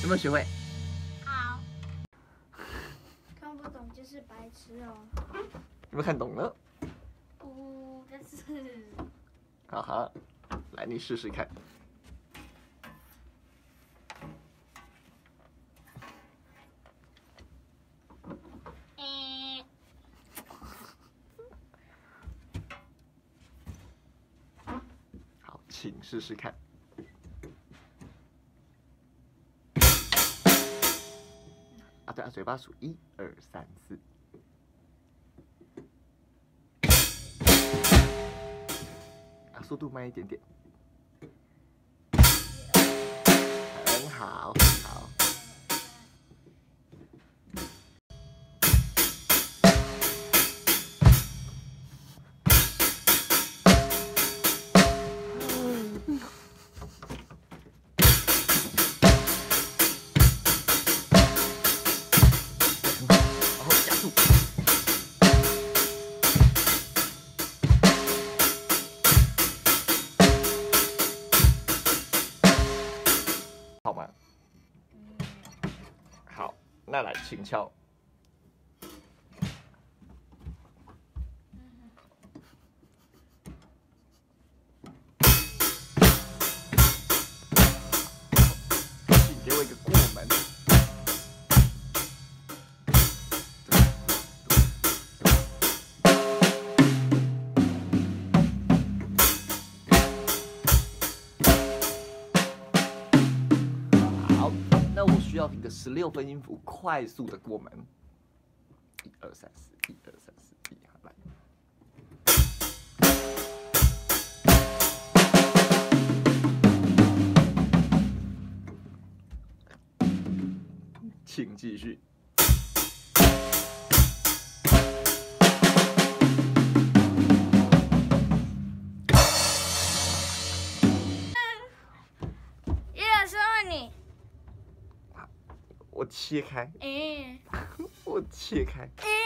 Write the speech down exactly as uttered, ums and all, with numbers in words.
没有学会？ 好。看不懂就是白痴哦。 有没有看懂呢？ 不，但是。 哈哈，来你试试看。 嗯。 好，请试试看。啊，对啊，嘴巴数一二三四。啊，速度慢一点点。很好，很好。然后加速。好吗？好，那来，请敲。请给我一个过门。好，那我需要一个十六分音符，快速的过门。一二三四，一二三四，一，好来。请继续。 叶老师问你。 我切开， 嗯。 我切开。 嗯。